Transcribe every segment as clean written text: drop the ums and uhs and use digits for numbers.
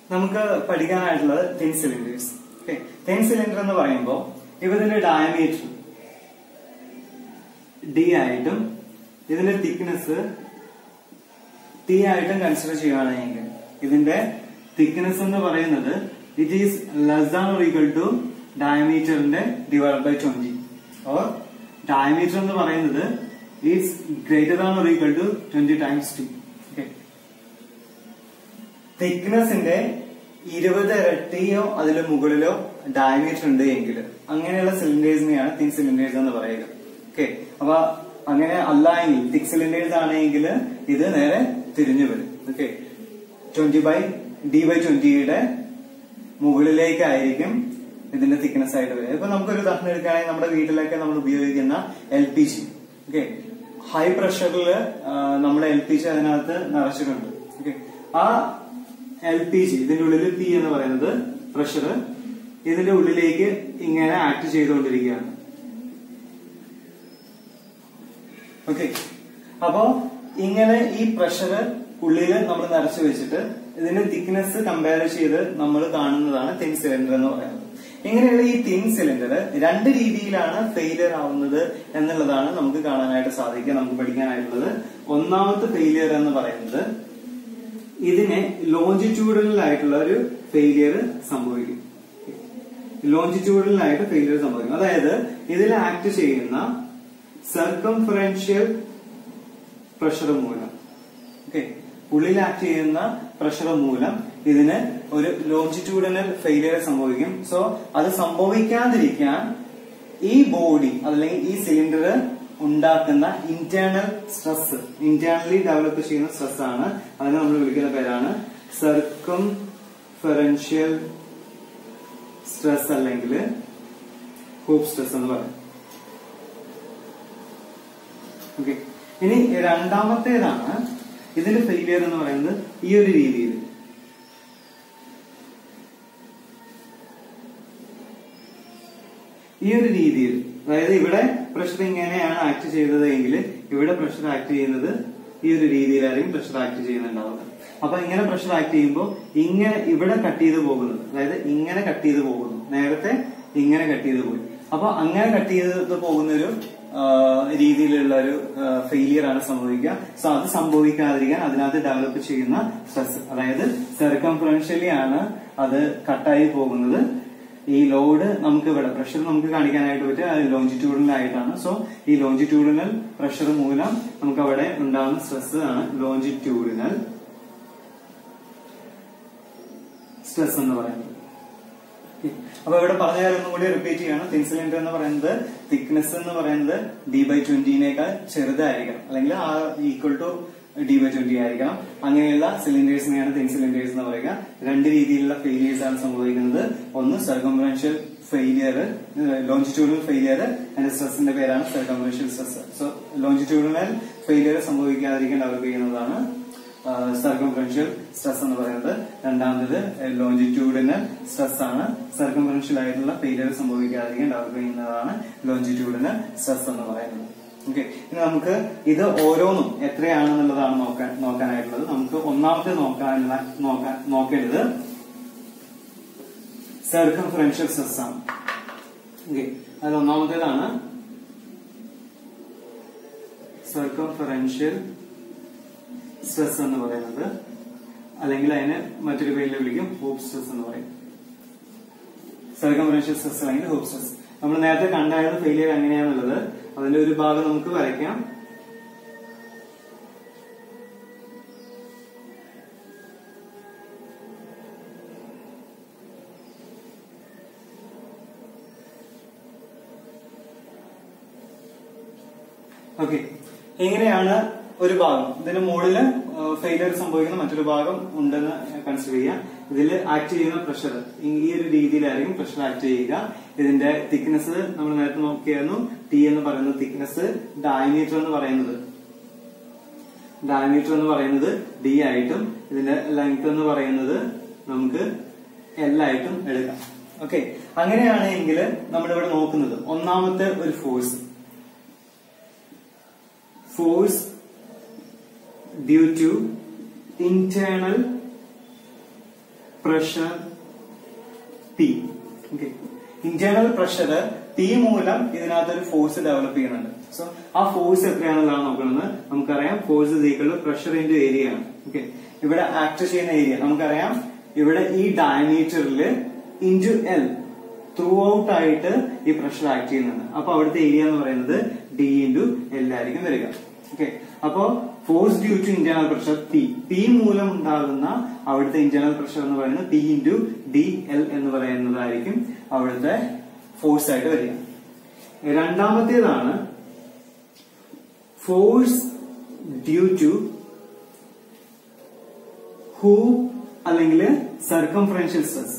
നമുക്ക് പഠിക്കാനായിട്ടുള്ളത് thin cylinders. Okay, thin cylinder എന്ന് പറയുമ്പോൾ ഇതിന്റെ ഡയമീറ്റർ d ആയിട്ടും ഇതിന്റെ തിക്നെസ് t ആയിട്ടും കൺസിഡർ ചെയ്യുകയാണെങ്കിൽ ഇതിന്റെ തിക്നെസ് എന്ന് പറയുന്നത് it is less than or equal to ഡയമീറ്ററിന്റെ ഡിവൈഡ് ബൈ 20, ഓർ ഡയമീറ്റർ എന്ന് പറയുന്നത് is greater than or equal to 20 times t. തിക്നെസിന്റെ 20 ഇരട്ടിയോ അതിന് മുകളിലോ ഡയമീറ്റർ ഉണ്ട് എങ്കിൽ അങ്ങനെയുള്ള സിലിണ്ടേഴ്സിനെയാണ് തിൻ സിലിണ്ടേഴ്സ് എന്ന് പറയുക. ഓക്കെ, അപ്പൊ അങ്ങനെ അല്ല എങ്കിൽ തിക് സിലിണ്ടേഴ്സ് ആണെങ്കിൽ ഇത് നേരെ തിരിഞ്ഞു വരും. ഓക്കെ, 20/d/20യുടെ മുകളിലേക്കായിരിക്കും ഇതിന്റെ തിക്നെസ് ആയിട്ട് വരിക. ഇപ്പൊ നമുക്കൊരു ഉദാഹരണം എടുക്കുകയാണെങ്കിൽ നമ്മുടെ വീട്ടിലൊക്കെ നമ്മൾ ഉപയോഗിക്കുന്ന LPG. ഓക്കെ, ഹൈ പ്രഷറിൽ നമ്മുടെ LPG അതിനകത്ത് നിറച്ചിട്ടുണ്ട്. ഓക്കെ, ആ LPG ഇതിന്റെ ഉള്ളിൽ P എന്ന് പറയുന്നത് പ്രഷർ ഇതിന്റെ ഉള്ളിലേക്ക് ഇങ്ങനെ ആക്ട് ചെയ്തുകൊണ്ടിരിക്കുകയാണ്. ഓക്കെ, അപ്പോ ഇങ്ങനെ ഈ പ്രഷർ ഉള്ളിൽ നമ്മൾ നിറച്ചു വെച്ചിട്ട് ഇതിന്റെ തിക്നെസ് കമ്പയർ ചെയ്ത് നമ്മൾ കാണുന്നതാണ് തിൻ സിലിണ്ടർ എന്ന് പറയുന്നത്. ഇങ്ങനെയുള്ള ഈ തിൻ സിലിണ്ടർ രണ്ട് രീതിയിലാണ് ഫെയിലിയർ ആവുന്നത് എന്നുള്ളതാണ് നമുക്ക് കാണാനായിട്ട് സാധിക്കുക, നമുക്ക് പഠിക്കാനായിട്ടുള്ളത്. ഒന്നാമത്തെ ഫെയിലിയർ എന്ന് പറയുന്നത് ഇതിനെ ലോഞ്ചിറ്റ്യൂഡിനൽ ആയിട്ടുള്ള ഒരു ഫെയിലിയർ സംഭവിക്കും. ലോഞ്ചിറ്റ്യൂഡിനൽ ആയിട്ട് ഫെയിലിയർ സംഭവിക്കും, അതായത് ഇതിൽ ആക്ട് ചെയ്യുന്ന സർക്കംഫറൻഷ്യൽ പ്രഷർ മൂലം, ഓക്കെ, ഉള്ളിൽ ആക്ട് ചെയ്യുന്ന പ്രഷർ മൂലം ഇതിന് ഒരു ലോഞ്ചിറ്റ്യൂഡിനൽ ഫെയിലിയർ സംഭവിക്കും. സോ അത് സംഭവിക്കാതിരിക്കാൻ ഈ ബോഡി അല്ലെങ്കിൽ ഈ സിലിണ്ടർ ഉണ്ടാക്കുന്ന ഇന്റേണൽ സ്ട്രെസ്, ഇന്റേണലി ഡെവലപ്പ് ചെയ്യുന്ന സ്ട്രെസ് ആണ്, അതിനെ നമ്മൾ വിളിക്കുന്ന പേരാണ് സർക്കംഫറൻഷ്യൽ സ്ട്രെസ് അല്ലെങ്കിൽ ഹൂപ്പ് സ്ട്രെസ് എന്ന് പറയും. ഓക്കെ, ഇനി രണ്ടാമത്തേതാണ് ഇതിന്റെ ഫെയിലിയർ എന്ന് പറയുന്നത് ഈ ഒരു രീതിയിൽ. ഈ ഒരു രീതിയിൽ, അതായത് ഇവിടെ പ്രഷർ ഇങ്ങനെയാണ് ആക്ട് ചെയ്തത് എങ്കിൽ ഇവിടെ പ്രഷർ ആക്ട് ചെയ്യുന്നത് ഈ ഒരു രീതിയിലായിരിക്കും പ്രഷർ ആക്ട് ചെയ്യുന്നുണ്ടാവുക. അപ്പൊ ഇങ്ങനെ പ്രഷർ ആക്ട് ചെയ്യുമ്പോൾ ഇങ്ങനെ ഇവിടെ കട്ട് ചെയ്ത് പോകുന്നത്, അതായത് ഇങ്ങനെ കട്ട് ചെയ്ത് പോകുന്നു, നേരത്തെ ഇങ്ങനെ കട്ട് ചെയ്ത് പോയി. അപ്പൊ അങ്ങനെ കട്ട് ചെയ്ത് പോകുന്ന ഒരു രീതിയിലുള്ള ഒരു ഫെയിലിയർ ആണ് സംഭവിക്കുക. സോ അത് സംഭവിക്കാതിരിക്കാൻ അതിനകത്ത് ഡെവലപ്പ് ചെയ്യുന്ന സ്ട്രെസ്, അതായത് സർക്കംഫറൻഷ്യലി ആണ് അത് കട്ടായി പോകുന്നത്. ഈ ലോഡ് നമുക്ക് ഇവിടെ പ്രഷർ നമുക്ക് കാണിക്കാനായിട്ട് പറ്റുക അത് ലോഞ്ചിറ്റ്യൂഡിനൽ ആയിട്ടാണ്. സോ ഈ ലോഞ്ചിറ്റ്യൂഡിനൽ പ്രഷർ മൂലം നമുക്ക് അവിടെ ഉണ്ടാകുന്ന സ്ട്രെസ് ആണ് ലോഞ്ചിറ്റ്യൂഡിനൽ സ്ട്രെസ് എന്ന് പറയുന്നത്. അപ്പൊ ഇവിടെ പറഞ്ഞ കാര്യം ഒന്നും കൂടി റിപ്പീറ്റ് ചെയ്യണം. തിൻ സിലിണ്ടർ എന്ന് പറയുന്നത് തിക്നെസ് എന്ന് പറയുന്നത് d/20നേക്കാൾ ചെറുതായിരിക്കണം, അല്ലെങ്കിൽ ഈക്വൽ ടു d/20 ആയിരിക്കണം. അങ്ങനെയുള്ള സിലിണ്ടേഴ്സിനെയാണ് തിൻ സിലിണ്ടേഴ്സ് എന്ന് പറയുക. രണ്ട് രീതിയിലുള്ള ഫെയിലിയേഴ്സ് ആണ് സംഭവിക്കുന്നത്. ഒന്ന് സർക്കംഫറൻഷ്യൽ ഫെയിലിയർ, ലോഞ്ചിറ്റ്യൂഡിനൽ ഫെയിലിയർ, അതിന്റെ സ്ട്രെസിന്റെ പേരാണ് circumferential stress. So longitudinal failure സംഭവിക്കാതിരിക്കാൻ ഡെവലപ്പ് ചെയ്യുന്നതാണ് സർക്കംഫറൻഷ്യൽ സ്ട്രെസ് എന്ന് പറയുന്നത്. രണ്ടാമത് ലോഞ്ചിറ്റ്യൂഡിനൽ സ്ട്രെസ് ആണ്. സർക്കംഫറൻഷ്യൽ ആയിട്ടുള്ള ഫെയിലിയർ സംഭവിക്കാതിരിക്കാൻ ഡെവലപ്പ് ചെയ്യുന്നതാണ് ലോഞ്ചിറ്റ്യൂഡിനൽ സ്ട്രെസ് എന്ന് പറയുന്നത്. ഓക്കെ, ഇനി നമുക്ക് ഇത് ഓരോന്നും എത്രയാണെന്നുള്ളതാണ് നോക്കാനായിട്ടുള്ളത്. നമുക്ക് ഒന്നാമത്തെ നോക്കേണ്ടത് സർക്കംഫറൻഷ്യൽ സ്ട്രെസ് ആണ്. ഓക്കെ, അത് ഒന്നാമത്തേതാണ് സർക്കംഫറൻഷ്യൽ സ്ട്രെസ് എന്ന് പറയുന്നത്, അല്ലെങ്കിൽ അതിന് മറ്റൊരു പേരിൽ വിളിക്കും ഹൂപ്പ് സ്ട്രെസ് എന്ന് പറയും. സർക്കംഫറൻഷ്യൽ സ്ട്രെസ് അല്ലെങ്കിൽ ഹൂപ്പ് സ്ട്രെസ്. നമ്മൾ നേരത്തെ കണ്ടായിരുന്ന ഫെയിലിയർ എങ്ങനെയാണുള്ളത് അതിന്റെ ഒരു ഭാഗം നമുക്ക് വരയ്ക്കാം. ഓക്കെ, എങ്ങനെയാണ് ഒരു ഭാഗം ഇതിന് മുകളില് ഫെയിലിയർ സംഭവിക്കുന്ന മറ്റൊരു ഭാഗം ഉണ്ടെന്ന് കൺസിഡർ ചെയ്യാം. ഇതിൽ ആക്ട് ചെയ്യുന്ന പ്രഷർ ഈ ഒരു രീതിയിലായിരിക്കും പ്രഷർ ആക്ട് ചെയ്യുക. ഇതിന്റെ തിക്നെസ് നമ്മൾ നേരത്തെ നോക്കിയായിരുന്നു, ടി എന്ന് പറയുന്ന തിക്നെസ്, ഡയമീറ്റർ എന്ന് പറയുന്നത് ഡി ആയിട്ടും ഇതിന്റെ ലെങ്ത് എന്ന് പറയുന്നത് നമുക്ക് എൽ ആയിട്ടും എടുക്കാം. ഓക്കെ, അങ്ങനെയാണെങ്കിൽ നമ്മളിവിടെ നോക്കുന്നത് ഒന്നാമത്തെ ഒരു force due to internal pressure P. Okay, internal pressure P മൂലം ഇതിനകത്തൊരു ഫോഴ്സ് ഡെവലപ്പ് ചെയ്യുന്നുണ്ട്. സോ ആ ഫോഴ്സ് എത്രയാണെന്നുള്ളതാണ് നോക്കുന്നത്. നമുക്കറിയാം force is equal to pressure into area ആണ്. ഓക്കെ, ഇവിടെ ആക്ട് ചെയ്യുന്ന ഏരിയ നമുക്കറിയാം. ഇവിടെ ഈ ഡയമീറ്ററിൽ ഇൻറ്റു L ത്രൂ ഔട്ട് ആയിട്ട് ഈ പ്രഷർ ആക്ട് ചെയ്യുന്നുണ്ട്. അപ്പൊ അവിടുത്തെ ഏരിയ എന്ന് പറയുന്നത് D ഇൻറ്റു L ആയിരിക്കും വരിക. ഓക്കെ, അപ്പോ force due to internal pressure P മൂലം ഉണ്ടാകുന്ന അവിടുത്തെ ഇന്റേണൽ പ്രഷർ എന്ന് പറയുന്നത് P ഇൻറ്റു DL എന്ന് പറയുന്നതായിരിക്കും അവിടുത്തെ ഫോഴ്സ് ആയിട്ട് വരിക. രണ്ടാമത്തേതാണ് ഫോഴ്സ് ഡ്യൂ ടു ഹൂപ്പ് അല്ലെങ്കിൽ സർക്കംഫറൻഷ്യൽ സ്ട്രെസ്.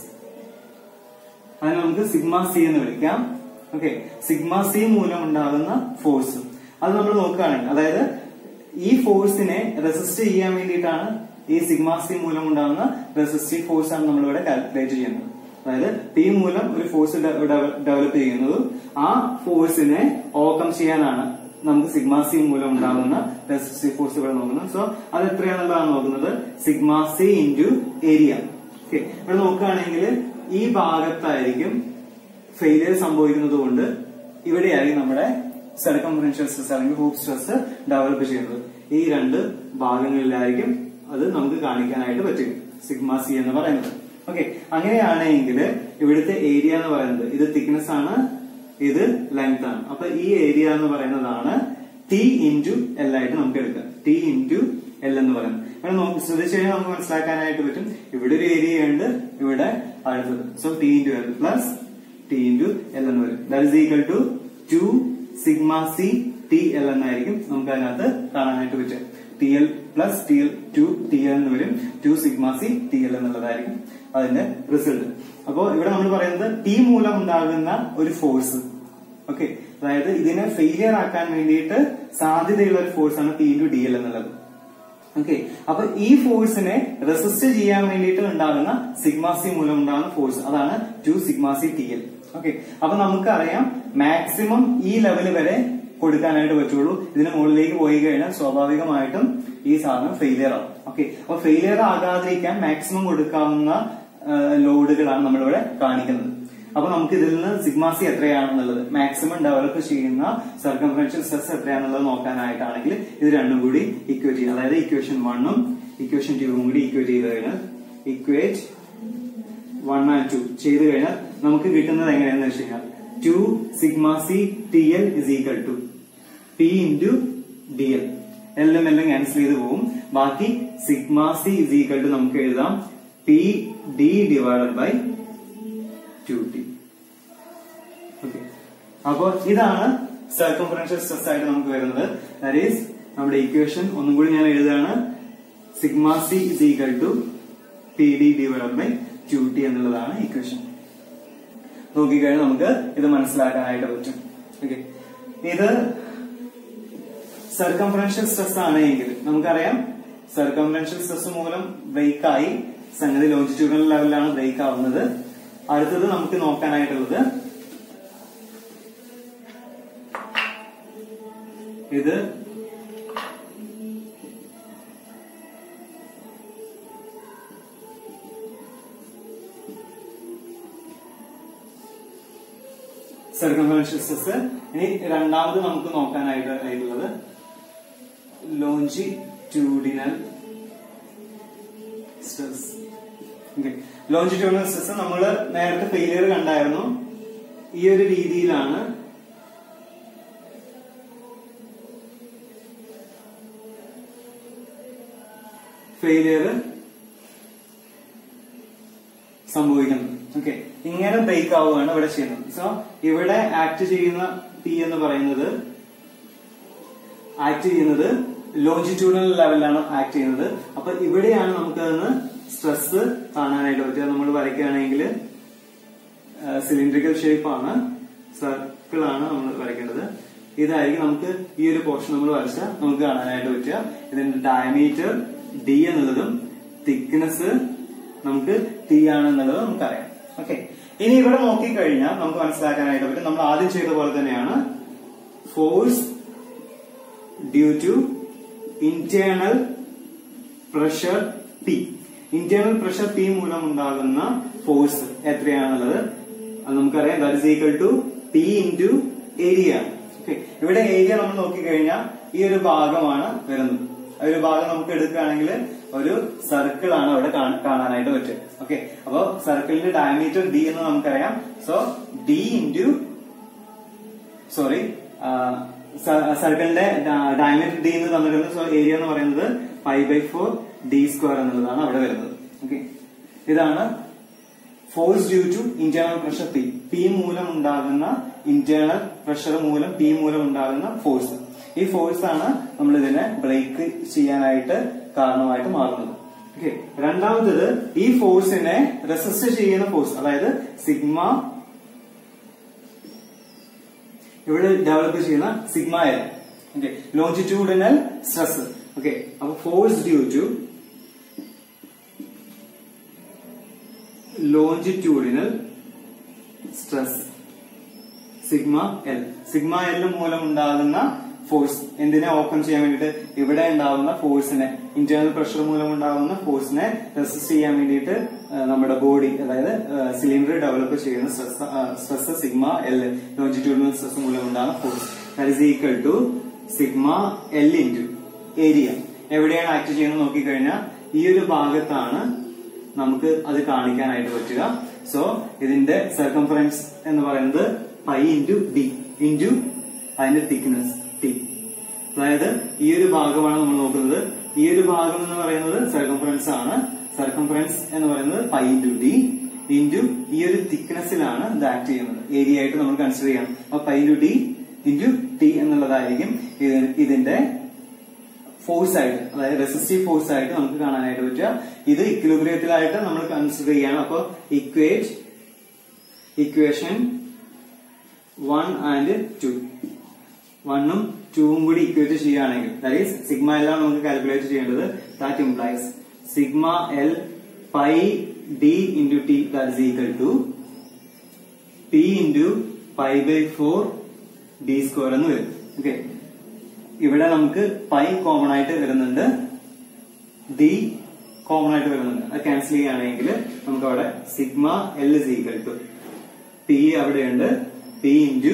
അതിനെ നമുക്ക് സിഗ്മ സി എന്ന് വിളിക്കാം. ഓക്കെ, സിഗ്മ സി മൂലം ഉണ്ടാകുന്ന ഫോഴ്സ് അത് നമ്മൾ നോക്കുകയാണെങ്കിൽ, അതായത് ഈ ഫോഴ്സിനെ റെസിസ്റ്റ് ചെയ്യാൻ വേണ്ടിയിട്ടാണ് ഈ സിഗ്മ സി മൂലം ഉണ്ടാകുന്ന റെസിസ്റ്റീവ് ഫോഴ്സ് ആണ് നമ്മളിവിടെ കാൽക്കുലേറ്റ് ചെയ്യുന്നത്. അതായത് P മൂലം ഒരു ഫോഴ്സ് ഡെവലപ്പ് ചെയ്യുന്നത്, ആ ഫോഴ്സിനെ ഓവർകം ചെയ്യാനാണ് നമുക്ക് സിഗ്മ സി മൂലം ഉണ്ടാകുന്ന റെസിസ്റ്റീവ് ഫോഴ്സ് ഇവിടെ നോക്കുന്നത്. സോ അത് എത്രയാണെന്നുള്ളതാണ് നോക്കുന്നത്, sigma C into area. Okay, ഇവിടെ നോക്കുകയാണെങ്കിൽ ഈ ഭാഗത്തായിരിക്കും ഫെയിലിയർ സംഭവിക്കുന്നത് കൊണ്ട് ഇവിടെയായിരിക്കും നമ്മുടെ സർക്കംഫറൻഷ്യൽ സ്ട്രെസ് അല്ലെങ്കിൽ ഹൂപ്പ് സ്ട്രെസ് ഡെവലപ്പ് ചെയ്യുന്നത്. ഈ രണ്ട് ഭാഗങ്ങളിലായിരിക്കും അത് നമുക്ക് കാണിക്കാനായിട്ട് പറ്റും സിഗ്മ സി എന്ന് പറയുന്നത്. ഓക്കെ, അങ്ങനെയാണെങ്കിൽ ഇവിടുത്തെ ഏരിയ എന്ന് പറയുന്നത് ഇത് തിക്നെസ് ആണ്, ഇത് ലെങ്ത് ആണ്. അപ്പൊ ഈ ഏരിയ എന്ന് പറയുന്നതാണ് T ഇൻറ്റു L ആയിട്ട് നമുക്ക് എടുക്കാം. T ഇൻറ്റു L എന്ന് പറയുന്നത് ഇവിടെ ശ്രദ്ധിച്ചു കഴിഞ്ഞാൽ നമുക്ക് മനസ്സിലാക്കാനായിട്ട് പറ്റും. ഇവിടെ ഒരു ഏരിയ ഉണ്ട്, ഇവിടെ അടുത്തത്. So T into L plus T into L എന്ന് വരും. That is equal to 2 sigma C TL എന്നായിരിക്കും നമുക്ക് അതിനകത്ത് കാണാനായിട്ട് പറ്റുക. TL പ്ലസ് TL 2TL എന്ന് വരും. 2 സിഗ്മ സി TL എന്നുള്ളതായിരിക്കും അതിന്റെ റിസൾട്ട്. അപ്പോ ഇവിടെ നമ്മൾ പറയുന്നത് P മൂലം ഉണ്ടാകുന്ന ഒരു ഫോഴ്സ്. ഓക്കെ, അതായത് ഇതിനെ ഫെയിലിയർ ആക്കാൻ വേണ്ടിയിട്ട് സാധ്യതയുള്ള ഒരു ഫോഴ്സ് ആണ് P ഇൻറ്റു DL എന്നുള്ളത്. ഓക്കെ, അപ്പൊ ഈ ഫോഴ്സിനെ റെസിസ്റ്റ് ചെയ്യാൻ വേണ്ടിയിട്ട് ഉണ്ടാകുന്ന സിഗ്മ സി മൂലം ഉണ്ടാകുന്ന ഫോഴ്സ് അതാണ് 2 സിഗ്മ സി TL. ഓക്കെ, അപ്പൊ നമുക്കറിയാം മാക്സിമം ഈ ലെവല് വരെ കൊടുക്കാനായിട്ട് പറ്റുള്ളൂ. ഇതിന് മുകളിലേക്ക് പോയി കഴിഞ്ഞാൽ സ്വാഭാവികമായിട്ടും ഈ സാധനം ഫെയിലിയർ ആവും. ഓക്കെ, അപ്പൊ ഫെയിലിയർ ആകാതിരിക്കാൻ മാക്സിമം കൊടുക്കാവുന്ന ലോഡുകളാണ് നമ്മളിവിടെ കാണിക്കുന്നത്. അപ്പൊ നമുക്ക് ഇതിൽ നിന്ന് സിഗ്മ സി എത്രയാണെന്നുള്ളത്, മാക്സിമം ഡെവലപ്പ് ചെയ്യുന്ന സർക്കംഫറൻഷ്യൽ സ്ട്രെസ് എത്രയാണെന്നുള്ളത് നോക്കാനായിട്ടാണെങ്കിൽ ഇത് രണ്ടും കൂടി ഇക്വേറ്റ് ചെയ്യുക. അതായത് ഇക്വേഷൻ 1 ഉം ഇക്വേഷൻ 2 ഉം കൂടി ഇക്വേറ്റ് ചെയ്ത് കഴിഞ്ഞാൽ, ഇക്വേറ്റ് 1 and 2 ചെയ്ത് കഴിഞ്ഞാൽ നമുക്ക് കിട്ടുന്നത് എങ്ങനെയാണെന്ന് വെച്ച് കഴിഞ്ഞാൽ 2 sigma C TL is equal to P into DL. എല്ലാം ക്യാൻസൽ ചെയ്ത് പോകും. ബാക്കി sigma C is equal to നമുക്ക് എഴുതാം PD divided by 2T. Okay, അപ്പോ ഇതാണ് സർക്കംഫറൻഷ്യൽ സ്ട്രെസ് ആയിട്ട് നമുക്ക് വരുന്നത്. ദാറ്റ് ഈസ് നമ്മുടെ ഇക്വേഷൻ ഒന്നും കൂടി ഞാൻ എഴുതുകയാണ്. Sigma C is equal to PD divided by 2T എന്നുള്ളതാണ് ഇക്വേഷൻ. നോക്കിക്കഴിഞ്ഞാൽ നമുക്ക് ഇത് മനസ്സിലാക്കാനായിട്ട് പറ്റും. ഓക്കെ, ഇത് സർക്കംഫറൻഷ്യൽ സ്ട്രെസ് ആണ് എങ്കിൽ നമുക്കറിയാം സർക്കംഫറൻഷ്യൽ സ്ട്രെസ് മൂലം ബ്രേക്ക് ആയി സംഗതി ലോഞ്ചിറ്റ്യൂഡിനൽ ലെവലിലാണ് ബ്രേക്ക് ആവുന്നത്. അടുത്തത് നമുക്ക് നോക്കാനായിട്ടുള്ളത് ഇത് സർക്കംഫറൻഷ്യൽ സ്ട്രെസ്. ഇനി രണ്ടാമത് നമുക്ക് നോക്കാനായിട്ടുള്ളത് ലോഞ്ചിറ്റ്യൂഡിനൽ സ്ട്രെസ്. ലോഞ്ചിറ്റ്യൂഡിനൽ സ്ട്രെസ് നമ്മൾ നേരത്തെ ഫെയിലിയർ കണ്ടായിരുന്നു. ഈ ഒരു രീതിയിലാണ് ഫെയിലിയർ സംഭവിക്കുന്നത്. ഓക്കെ, ഇങ്ങനെ ബ്രേക്ക് ആവുകയാണ് ഇവിടെ ചെയ്യുന്നത്. സോ ഇവിടെ ആക്ട് ചെയ്യുന്ന P എന്ന് പറയുന്നത് ലോഞ്ചിറ്റ്യൂഡിനൽ ലെവലിലാണ് ആക്ട് ചെയ്യുന്നത്. അപ്പൊ ഇവിടെയാണ് നമുക്കതിന് സ്ട്രെസ് കാണാനായിട്ട് പറ്റുക. നമ്മൾ വരയ്ക്കുകയാണെങ്കിൽ സിലിണ്ടറിക്കൽ ഷേപ്പ് ആണ്, സർക്കിൾ ആണ് നമ്മൾ വരയ്ക്കേണ്ടത്. ഇതായിരിക്കും നമുക്ക് ഈ ഒരു പോർഷൻ നമ്മൾ വരച്ചാൽ നമുക്ക് കാണാനായിട്ട് പറ്റുക. ഇതിന്റെ ഡയമീറ്റർ D എന്നുള്ളതും തിക്നെസ് നമുക്ക് T ആണെന്നുള്ളത് നമുക്കറിയാം. ഓക്കെ, ഇനി ഇവിടെ നോക്കിക്കഴിഞ്ഞാൽ നമുക്ക് മനസ്സിലാക്കാനായിട്ട് പറ്റും നമ്മൾ ആദ്യം ചെയ്ത പോലെ തന്നെയാണ് force due to internal pressure P. Internal pressure P മൂലം ഉണ്ടാകുന്ന ഫോഴ്സ് എത്രയാണെന്നുള്ളത് അത് നമുക്കറിയാം. That is equal to P into area. Okay, ഇവിടെ ഏരിയ നമ്മൾ നോക്കിക്കഴിഞ്ഞാൽ ഈ ഒരു ഭാഗമാണ് വരുന്നത്. ആ ഒരു ഭാഗം നമുക്ക് എടുക്കുകയാണെങ്കിൽ ഒരു സർക്കിൾ ആണ് അവിടെ കാണാനായിട്ട് പറ്റും. ഓക്കെ, അപ്പോ സർക്കിളിന്റെ ഡയമീറ്റർ ഡി എന്ന് നമുക്കറിയാം. സോ ഡി ഇൻറ്റു സർക്കിളിന്റെ ഡയമീറ്റർ ഡി എന്ന് തന്നിട്ടുണ്ട്. സോ ഏരിയ എന്ന് പറയുന്നത് π/4 d² എന്നുള്ളതാണ് അവിടെ വരുന്നത്. ഓക്കെ, ഇതാണ് force due to internal pressure P. P മൂലം ഉണ്ടാകുന്ന ഇന്റേണൽ പ്രഷർ മൂലം പി മൂലം ഉണ്ടാകുന്ന ഫോഴ്സ്. ഈ ഫോഴ്സ് ആണ് നമ്മൾ ഇതിനെ ബ്രേക്ക് ചെയ്യാനായിട്ട് കാരണമായിട്ട് മാറുന്നത്. ഓക്കെ, രണ്ടാമത്തത് ഈ ഫോഴ്സിനെ റെസിസ്റ്റ് ചെയ്യുന്ന ഫോഴ്സ്, അതായത് സിഗ്മ ഇവിടെ ഡെവലപ്പ് ചെയ്യുന്ന sigma L. Okay, longitudinal stress. Okay, അപ്പൊ force due to longitudinal stress sigma L. Sigma L മൂലം ഉണ്ടാകുന്ന ഫോഴ്സ് എന്തിനെ ഓപ്പൺ ചെയ്യാൻ വേണ്ടിയിട്ട് ഇവിടെ ഉണ്ടാകുന്ന ഫോഴ്സിനെ, ഇന്റേണൽ പ്രഷർ മൂലം ഉണ്ടാകുന്ന ഫോഴ്സിനെ റെസിസ്റ്റ് ചെയ്യാൻ വേണ്ടിയിട്ട് നമ്മുടെ ബോഡി, അതായത് സിലിണ്ടർ ഡെവലപ്പ് ചെയ്യുന്ന stress sigma L, longitudinal stress മൂലം ഉണ്ടാകുന്ന force. That is equal to sigma L into area. എവിടെയാണ് ആക്ട് ചെയ്യുന്നത് നോക്കിക്കഴിഞ്ഞാൽ ഈ ഒരു ഭാഗത്താണ് നമുക്ക് അത് കാണിക്കാനായിട്ട് പറ്റുക. സോ ഇതിന്റെ സർക്കംഫറൻസ് എന്ന് പറയുന്നത് പൈ ഇൻറ്റു ഡി ഇൻറ്റു അതിന്റെ തിക്നെസ് ടി. അതായത് ഈ ഒരു ഭാഗമാണ് നമ്മൾ നോക്കുന്നത്. ഈ ഒരു ഭാഗം എന്ന് പറയുന്നത് സർക്കംഫറൻസ് ആണ്. സർക്കംഫറൻസ് എന്ന് പറയുന്നത് പൈ ഇൻറ്റു ഡി ഇൻറ്റു ഈ ഒരു തിക്നെസ്സിലാണ് ഇത് ആക്ട് ചെയ്യുന്നത്. ഏരിയ ആയിട്ട് നമ്മൾ കൺസിഡർ ചെയ്യണം. അപ്പൊ pi into D into T എന്നുള്ളതായിരിക്കും ഇതിന്റെ ഫോഴ്സ് ആയിട്ട്, അതായത് റെസിസ്റ്റീവ് ഫോഴ്സ് ആയിട്ട് നമുക്ക് കാണാനായിട്ട് പറ്റുക. ഇത് ഇക്വിലിബ്രിയത്തിലായിട്ട് നമ്മൾ കൺസിഡർ ചെയ്യണം. അപ്പൊ ഇക്വേഷൻ 1 and 2, 1ഉം 2ഉം കൂടി ഇക്വേറ്റ് ചെയ്യുകയാണെങ്കിൽ, ദാറ്റ് ഈസ് സിഗ്മ എൽ ആണ് നമുക്ക് കാൽക്കുലേറ്റ് ചെയ്യേണ്ടത്. That implies sigma L pi D into T that is equal to P into π/4 d² എന്ന് വരും. ഓക്കെ, ഇവിടെ നമുക്ക് പൈ കോമൺ ആയിട്ട് വരുന്നുണ്ട്, ഡി കോമൺ ആയിട്ട് വരുന്നുണ്ട്. അത് ക്യാൻസൽ ചെയ്യുകയാണെങ്കിൽ നമുക്ക് അവിടെ sigma L is equal to P അവിടെയുണ്ട്, P into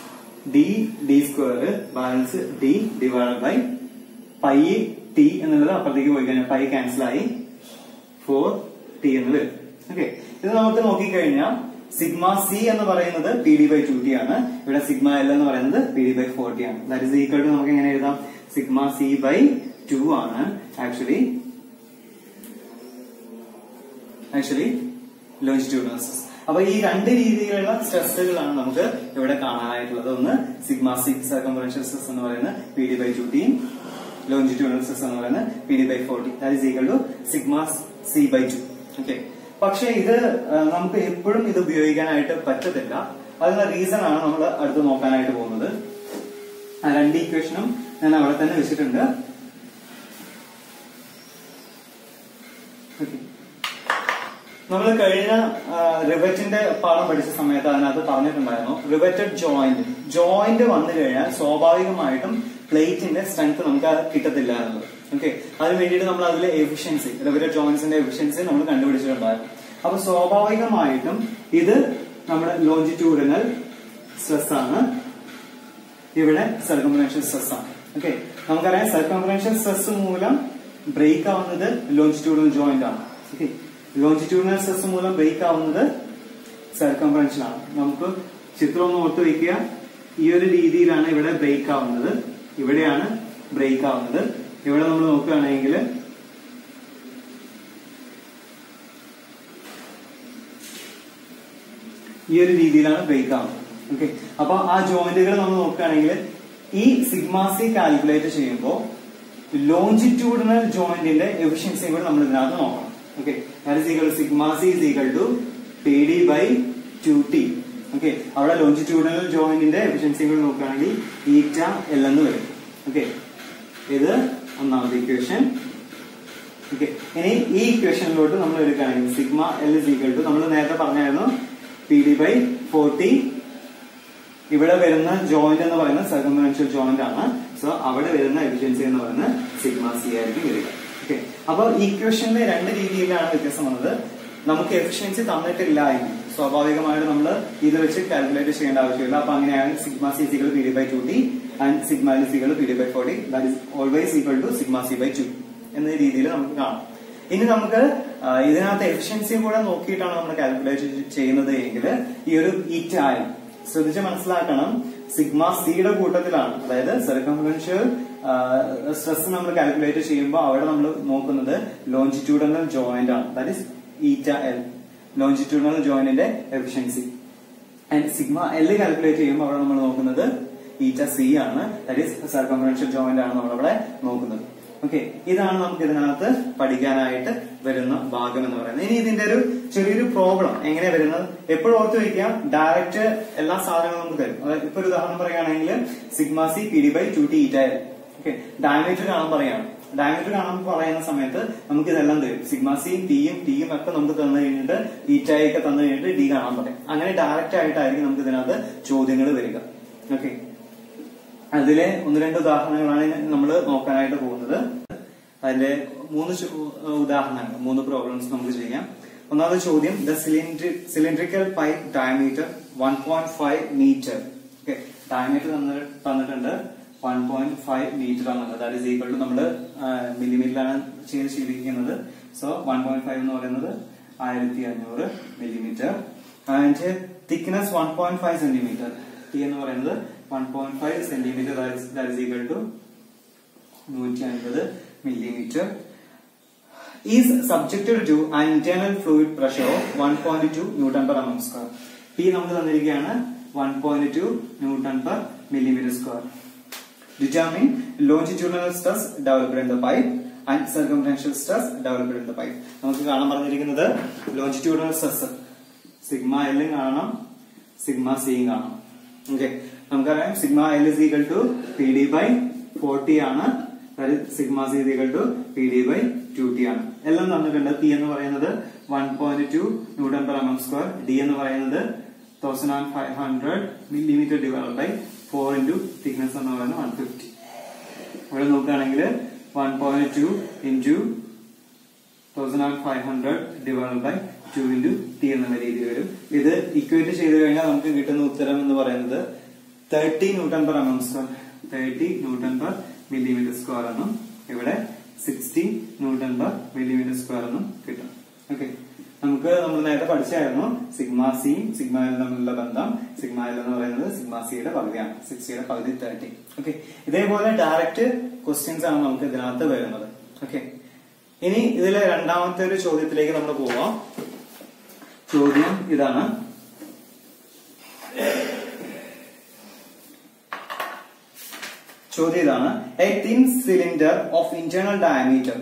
d² balance D divide by pi T എന്നുള്ളത് അപ്പുറത്തേക്ക് പോയി കഴിഞ്ഞാൽ പൈ ക്യാൻസൽ ആയി 4t എന്ന് വരും. ഓക്കെ, ഇത് നമുക്ക് നോക്കിക്കഴിഞ്ഞാൽ സിഗ്മ സി എന്ന് പറയുന്നത് PD/2t ആണ്. ഇവിടെ സിഗ്മ എൽ എന്ന് പറയുന്നത് PD/4t ആണ്. ദാറ്റ് ഇസ് ഈക്വൽ ടു നമുക്ക് എങ്ങനെ എഴുതാം? സിഗ്മ c/2 ആണ് ആക്ച്വലി ലോഞ്ചിറ്റ്യൂഡിനൽ സ്ട്രെസ്. അപ്പൊ ഈ രണ്ട് രീതിയിലുള്ള സ്ട്രെസ്സുകളാണ് നമുക്ക് ഇവിടെ കാണാനായിട്ടുള്ളത്. ഒന്ന് സിഗ്മ സി സർക്കംഫറൻഷ്യൽ സ്ട്രെസ് എന്ന് പറയുന്നത് PD/2t, ലോഞ്ചിറ്റ്യൂഡിനൽ സ്ട്രെസ് എന്ന് പറയുന്നത് PD/4t. That is equal to sigma c/2. Okay, പക്ഷെ ഇത് നമുക്ക് എപ്പോഴും ഇത് ഉപയോഗിക്കാനായിട്ട് പറ്റത്തില്ല. അതിനുള്ള റീസൺ ആണ് നമ്മൾ അടുത്ത് നോക്കാനായിട്ട് പോകുന്നത്. ആ രണ്ട് ഇക്വേഷനും ഞാൻ അവിടെ തന്നെ വെച്ചിട്ടുണ്ട്. നമ്മൾ കഴിഞ്ഞ റിവറ്റിന്റെ പാഠം പഠിച്ച സമയത്ത് അതിനകത്ത് പറഞ്ഞിട്ടുണ്ടായിരുന്നു, റിവറ്റഡ് ജോയിന്റ് വന്നു കഴിഞ്ഞാൽ സ്വാഭാവികമായിട്ടും പ്ലേറ്റിന്റെ സ്ട്രെങ്ത് നമുക്ക് കിട്ടത്തില്ല എന്നുള്ളത്. ഓക്കെ, അതിന് വേണ്ടിയിട്ട് നമ്മൾ അതിലെ എഫിഷ്യൻസി, റിവറ്റഡ് ജോയിന്റ്സിന്റെ എഫിഷ്യൻസി നമ്മൾ കണ്ടുപിടിച്ചിട്ടുണ്ടായിരുന്നു. അപ്പൊ സ്വാഭാവികമായിട്ടും ഇത് നമ്മുടെ ലോഞ്ചിറ്റ്യൂഡിനൽ സ്ട്രെസ് ആണ്, ഇവിടെ സർക്കംഫറൻഷ്യൽ സ്ട്രെസ് ആണ്. ഓക്കെ, നമുക്കറിയാം സർക്കംഫറൻഷ്യൽ സ്ട്രെസ് മൂലം ബ്രേക്ക് ആവുന്നത് ലോഞ്ചിറ്റ്യൂഡിനൽ ജോയിന്റ് ആണ്. ഓക്കെ, ലോഞ്ചിറ്റ്യൂഡിനൽ സ്ട്രെസ് മൂലം ബ്രേക്ക് ആവുന്നത് സർക്കംഫറൻഷ്യൽ ആണ്. നമുക്ക് ചിത്രം ഒന്ന് ഓർത്ത് വയ്ക്കുക. ഈ ഒരു രീതിയിലാണ് ഇവിടെ ബ്രേക്ക് ആവുന്നത്, ഇവിടെയാണ് ബ്രേക്ക് ആവുന്നത്. ഇവിടെ നമ്മൾ നോക്കുകയാണെങ്കിൽ ഈ ഒരു രീതിയിലാണ് ബ്രേക്ക് ആവുന്നത്. ഓക്കെ, അപ്പൊ ആ ജോയിന്റുകൾ നമ്മൾ നോക്കുകയാണെങ്കിൽ ഈ സിഗ്മ സി കാൽക്കുലേറ്റ് ചെയ്യുമ്പോൾ ലോഞ്ചിറ്റ്യൂഡിനൽ ജോയിന്റിന്റെ എഫിഷ്യൻസിയും കൂടെ നമ്മൾ ഇതിനകത്ത് നോക്കണം. Okay, that is equal to sigma C is equal to PD/2t. Okay, അവിടെ ലോഞ്ചിറ്റ്യൂഡിനൽ ജോയിന്റിന്റെ എഫിഷ്യൻസിയും കൂടെ നോക്കുകയാണെങ്കിൽ ഈറ്റ എൽ എന്ന് വരും. ഓക്കെ, ഇത് ഒന്നാമത്തെ ഇക്വേഷൻ. ഓക്കെ, ഇനി ഈ ഇക്വേഷനിലോട്ട് നമ്മൾ എടുക്കുകയാണെങ്കിൽ sigma L is equal to നമ്മൾ നേരത്തെ പറഞ്ഞായിരുന്നു PD/4t. ഇവിടെ വരുന്ന ജോയിന്റ് എന്ന് പറയുന്നത് സർക്കംഫറൻഷ്യൽ ജോയിന്റ് ആണ്. സോ അവിടെ വരുന്ന എഫിഷ്യൻസി എന്ന് പറയുന്നത് സിഗ്മ സി ആയിരിക്കും വരിക. ഓക്കെ, അപ്പൊ ഈക്വേഷനിലെ രണ്ട് രീതിയിലാണ് വ്യത്യാസം വന്നത്. നമുക്ക് എഫിഷ്യൻസി തന്നിട്ടില്ല എങ്കിൽ സ്വാഭാവികമായിട്ട് നമ്മൾ ഇത് വെച്ച് കാൽക്കുലേറ്റ് ചെയ്യേണ്ട ആവശ്യമില്ല. അപ്പൊ അങ്ങനെയാണ് sigma C equal P D by 2t and sigma L equal P D by 40 that is always equal to sigma C by 2 എന്ന രീതിയിൽ നമുക്ക് കാണാം. ഇനി നമുക്ക് ഇതിനകത്ത് എഫിഷ്യൻസിയും കൂടെ നോക്കിയിട്ടാണ് നമ്മൾ കാൽക്കുലേറ്റ് ചെയ്യുന്നത് എങ്കിൽ ഈ ഒരു ഈറ്റ ആയി ശ്രദ്ധിച്ച് മനസ്സിലാക്കണം. സിഗ്മ സിയുടെ കൂട്ടത്തിലാണ്, അതായത് സർക്കംഫറൻഷ്യൽ സ്ട്രെസ് നമ്മൾ കാൽക്കുലേറ്റ് ചെയ്യുമ്പോൾ അവിടെ നമ്മൾ നോക്കുന്നത് ലോഞ്ചിറ്റ്യൂഡനൽ ജോയിന്റ് ആണ്, that is eta L, longitudinal ജോയിന്റിന്റെ efficiency. And sigma L calculate ചെയ്യുമ്പോൾ അവിടെ നമ്മൾ നോക്കുന്നത് ഈറ്റ സി ആണ്, ദാറ്റ് ഈസ് സർക്കംഫറൻഷ്യൽ ജോയിന്റ് ആണ് നമ്മളവിടെ നോക്കുന്നത്. ഓക്കെ, ഇതാണ് നമുക്ക് ഇതിനകത്ത് പഠിക്കാനായിട്ട് വരുന്ന ഭാഗം എന്ന് പറയുന്നത്. ഇനി ഇതിന്റെ ഒരു ചെറിയൊരു പ്രോബ്ലം എങ്ങനെയാ വരുന്നത് എപ്പോഴും ഓർത്ത് വയ്ക്കുക. ഡയറക്റ്റ് എല്ലാ സാധനങ്ങളും നമുക്ക് തരും. അതായത് ഇപ്പൊ ഒരു ഉദാഹരണം പറയുകയാണെങ്കിൽ sigma C P D by 2t eta L. Okay, diameter കാണാൻ പറയാണ്. ഡയമീറ്റർ കാണാൻ പറയുന്ന സമയത്ത് നമുക്ക് ഇതെല്ലാം തരും. സിഗ്മ സിയും ടിയും ഒക്കെ നമുക്ക് തന്നു കഴിഞ്ഞിട്ട് ഈറ്റയൊക്കെ തന്നു കഴിഞ്ഞിട്ട് ഡി കാണാൻ പറയും. അങ്ങനെ ഡയറക്റ്റ് ആയിട്ടായിരിക്കും നമുക്ക് ഇതിനകത്ത് ചോദ്യങ്ങൾ വരിക. ഓക്കെ, അതിലെ ഒന്ന് രണ്ട് ഉദാഹരണങ്ങളാണ് നമ്മൾ നോക്കാനായിട്ട് പോകുന്നത്. അതിന്റെ 3 ഉദാഹരണങ്ങൾ, 3 പ്രോബ്ലംസ് നമുക്ക് ചെയ്യാം. ഒന്നാമത്തെ ചോദ്യം, the cylindrical pipe diameter 1.5 metre. Okay, diameter തന്നിട്ടുണ്ട് 1.5 മീറ്റർ ആണുള്ളത്. ദാറ്റ് ഈസ് ഈക്വൽ ടു നമ്മള് മില്ലിമീറ്ററിലാണ് ചെയ്ത് ശീലിക്കുന്നത്. സോ 1.5 എന്ന് പറയുന്നത് 1500 millimetre. And thickness 1.5 centimetre. T എന്ന് പറയുന്നത് 1.5 centimetre, that is equal to 150 millimeter, is subjected to an internal fluid pressure of 1.2 Newton per mm square. P നമുക്ക് തന്നിരിക്കുകയാണ് 1.2 Newton per millimeter square. Determine longitudinal stress developed in the pipe and circumferential stress developed in the pipe. നമുക്ക് കാണാൻ പറഞ്ഞിരിക്കുന്നത് longitudinal stress sigma L കാണാം, sigma C കാണാം. Okay, നമുക്കറിയാം sigma L is equal to P D by 40 ആണ്, sigma C is equal to P D by 2t ആണ്. എല്ലാം തന്നിട്ടുണ്ട്. പി എന്ന് പറയുന്നത് 1.2 newton per M square, D എന്ന് പറയുന്നത് 1500 millimetre divide by 4 into thickness എന്ന് പറയുന്നത് 150. ഇവിടെ നോക്കുകയാണെങ്കിൽ 1.2 into 1500 divide by 2 into T എന്നുള്ള രീതിയിൽ വരും. ഇത് ഇക്വേറ്റ് ചെയ്ത് കഴിഞ്ഞാൽ നമുക്ക് കിട്ടുന്ന ഉത്തരം എന്ന് പറയുന്നത് 30 newton per M square, 30 newton per millimetre square എന്നും ഇവിടെ 60 ന്യൂട്ടൺ പെർ മില്ലിമീറ്റർ സ്ക്വയർ എന്നും കിട്ടും. ഓക്കെ, നമ്മൾ നേരത്തെ പഠിച്ചായിരുന്നു സിഗ്മ സിയും സിഗ്മ എൽ തമ്മിലുള്ള ബന്ധം. സിഗ്മ എൽ എന്ന് പറയുന്നത് സിഗ്മ സിയുടെ പകുതിയാണ്, 60യുടെ പകുതി 30. ഓക്കെ, ഇതേപോലെ ഡയറക്റ്റ് ക്വസ്റ്റ്യൻസ് ആണ് നമുക്ക് ഇതിനകത്ത് വരുന്നത്. ഓക്കെ, ഇനി ഇതിലെ രണ്ടാമത്തെ ഒരു ചോദ്യത്തിലേക്ക് നമ്മൾ പോവാം. ചോദ്യം ഇതാണ്. ചോദ്യം ഇതാണ്. A thin cylinder of internal diameter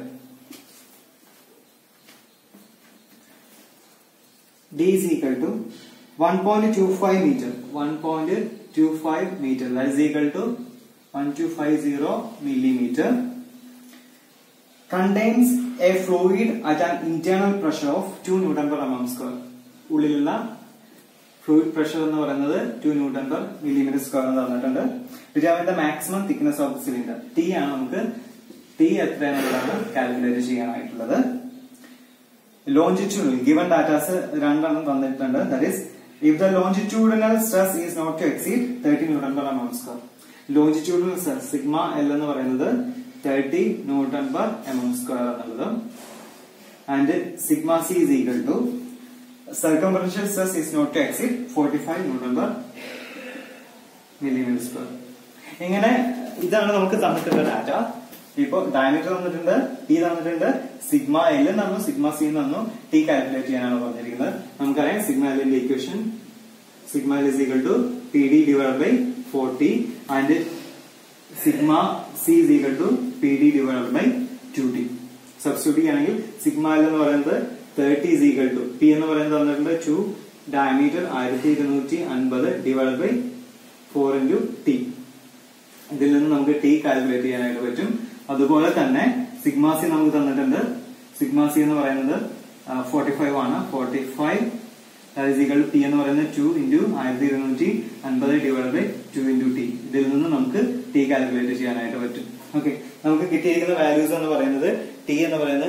D is equal to 1.25 meter. 1.25 meter. That is equal to 1250 millimeter. Contains a fluid at an internal pressure of 2 Newton per mm square. ഉള്ളിലുള്ള ഫ്ലൂയിഡ് പ്രഷർ എന്ന് പറയുന്നത് 2 newton per millimetre square എന്ന് പറഞ്ഞിട്ടുണ്ട്. Determine the maximum thickness of the cylinder. T ആണ് നമുക്ക് T എത്രയാണെന്നുള്ളതാണ് calculate ചെയ്യാനായിട്ടുള്ളത്. Longitudinal given data രണ്ടെണ്ണം തന്നിട്ടുണ്ട്. That is, if the longitudinal stress is not to exceed 30 Newton per mm square. Longitudinal stress sigma L എന്ന് പറയുന്നത് 30 Newton per mm square എന്നുള്ളത്. And sigma C is equal to circumferential stress is not to exceed 45 Newton per millimeter square. ഇങ്ങനെ ഇതാണ് നമുക്ക് തന്നിട്ടുള്ള data. ഇപ്പൊ diameter തന്നിട്ടുണ്ട്, T തന്നിട്ടുണ്ട്, സിഗ്മ എൽ തന്നു, സിഗ്മ സി തന്നു, ടി കാൽക്കുലേറ്റ് ചെയ്യാനാണ് പറഞ്ഞിരിക്കുന്നത്. നമുക്കറിയാം സിഗ്മ എല്ലിന്റെ equation sigma L is equal to P D divide by 40 and sigma C is equal to P D divide by 2t. Substitute ചെയ്യുകയാണെങ്കിൽ sigma L എന്ന് പറയുന്നത് 30 is equal to P എന്ന് പറയുന്നത് തന്നിട്ടുണ്ട് 2 diameter 1250 divide by 4 into T. ഇതിൽ നിന്ന് നമുക്ക് T calculate ചെയ്യാനായിട്ട് പറ്റും. അതുപോലെ തന്നെ സിഗ്മ സി നമുക്ക് തന്നിട്ടുണ്ട്. സിഗ്മ സി എന്ന് പറയുന്നത് 45 ആണ്. 45 ടി എന്ന് പറയുന്നത് 2 into 1250 divide by 2 into T. ഇതിൽ നിന്ന് നമുക്ക് ടി കാൽക്കുലേറ്റ് ചെയ്യാനായിട്ട് പറ്റും. ഓക്കെ, നമുക്ക് കിട്ടിയിരിക്കുന്ന വാല്യൂസ് എന്ന് പറയുന്നത് ടി എന്ന് പറയുന്നത്